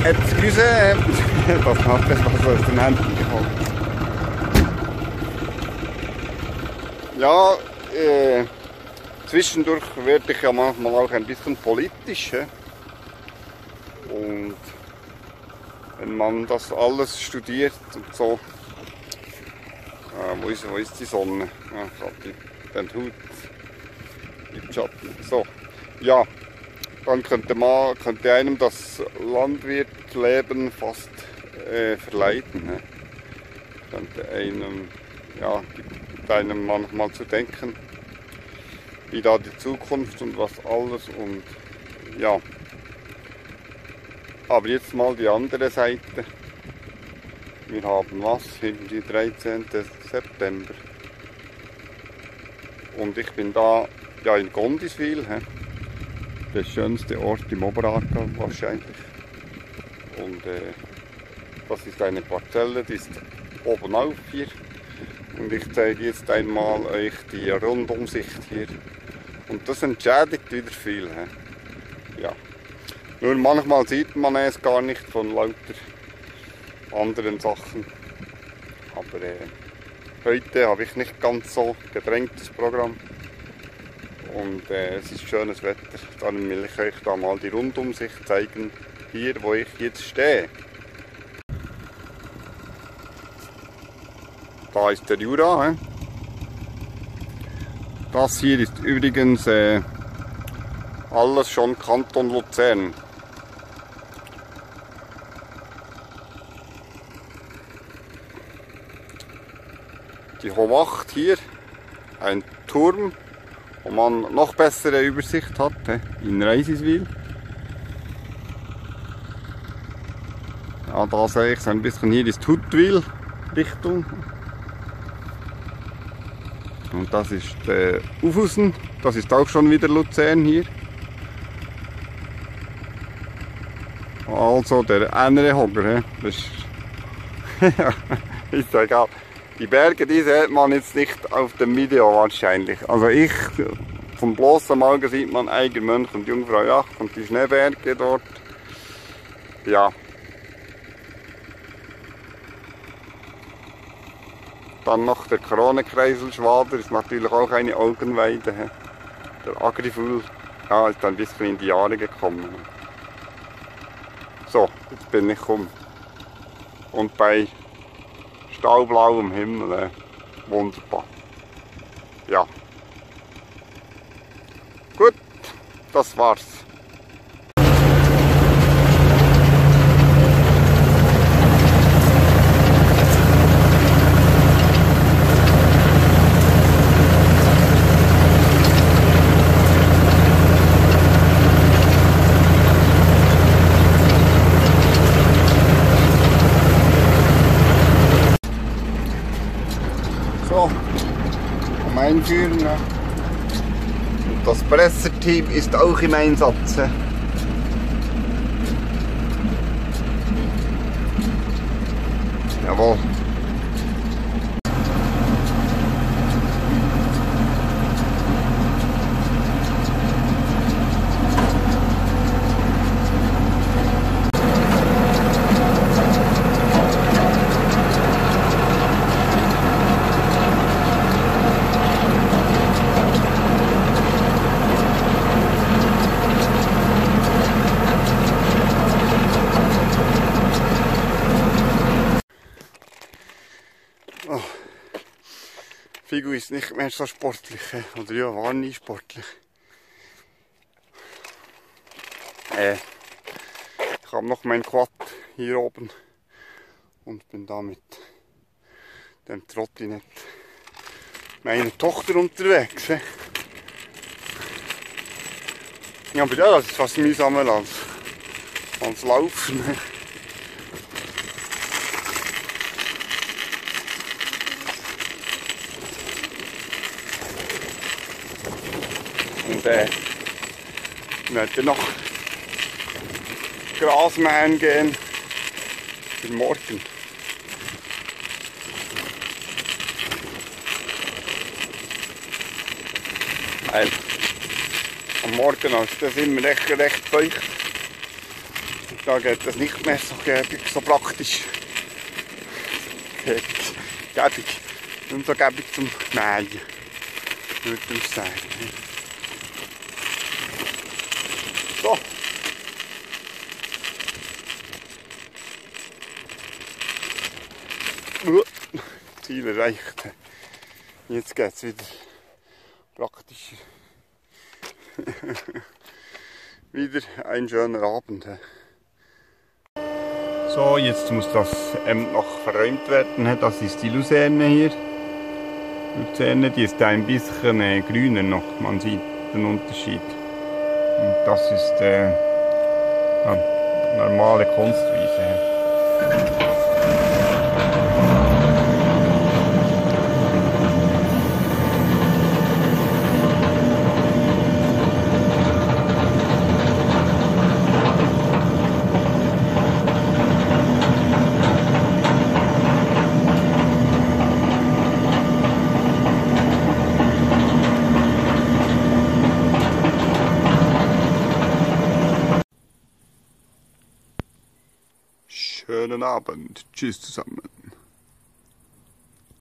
Excuse, das hat etwas aus den Händen gekommen. Ja, zwischendurch werde ich ja manchmal auch ein bisschen politisch. Und wenn man das alles studiert und so, wo ist die Sonne? Ja, gerade den Hut im Schatten. So, ja, dann könnte einem das Landwirtleben fast verleiten. Ne? Könnte einem, ja, gibt einem manchmal zu denken, wie da die Zukunft und was alles und ja. Aber jetzt mal die andere Seite. Wir haben was? Irgendwie 13. September. Und ich bin da ja in Gondiswil. Der schönste Ort im Oberaargau wahrscheinlich. Und das ist eine Parzelle, die ist oben auf hier. Und ich zeige jetzt einmal euch die Rundumsicht hier. Und das entschädigt wieder viel. Ja. Nur manchmal sieht man es gar nicht von lauter anderen Sachen. Aber heute habe ich nicht ganz so gedrängtes Programm. Und es ist schönes Wetter. Dann will ich euch da mal die Rundumsicht zeigen, hier wo ich jetzt stehe. Da ist der Jura. Das hier ist übrigens alles schon Kanton Luzern. Die Howacht hier, ein Turm, wo man noch bessere Übersicht hat, in Reisiswil. Ja, da sehe ich so ein bisschen, hier ist Huttwil Richtung. Und das ist Ufusen, das ist auch schon wieder Luzern hier. Also der andere Hogger, das ist ja egal. Die Berge, die sieht man jetzt nicht auf dem Video wahrscheinlich. Also vom bloßen Auge sieht man Eigermönch und Jungfrau Joch und die Schneeberge dort. Ja. Dann noch der Kronekreiselschwader, ist natürlich auch eine Augenweide. Der Agriful, ja, ist ein bisschen in die Jahre gekommen. So, jetzt bin ich um. Und bei staublauem Himmel, wunderbar. Ja. Gut, das war's. Einführen. Und das Presserteam ist auch im Einsatz. Jawohl. Figu ist nicht mehr so sportlich, oder ja, war nie sportlich. Ich habe noch mein Quad hier oben und bin da mit dem Trottinett meiner Tochter unterwegs. Ja, aber ja, das ist fast mühsamer als Laufen. Und ich möchte noch Gras mähen gehen für morgen. Weil am Morgen ist das immer recht feucht. Da geht das nicht mehr so gäbig, so praktisch. Gäbig. Und so gäbig zum Mähen, würde ich sagen. So. Ziel erreicht. Jetzt geht es wieder praktisch. Wieder ein schöner Abend. So, jetzt muss das noch verräumt werden. Das ist die Luzerne hier. Die Luzerne, die ist ein bisschen grüner noch. Man sieht den Unterschied. Und das ist normale Kunstwiese. Schönen Abend. Tschüss zusammen.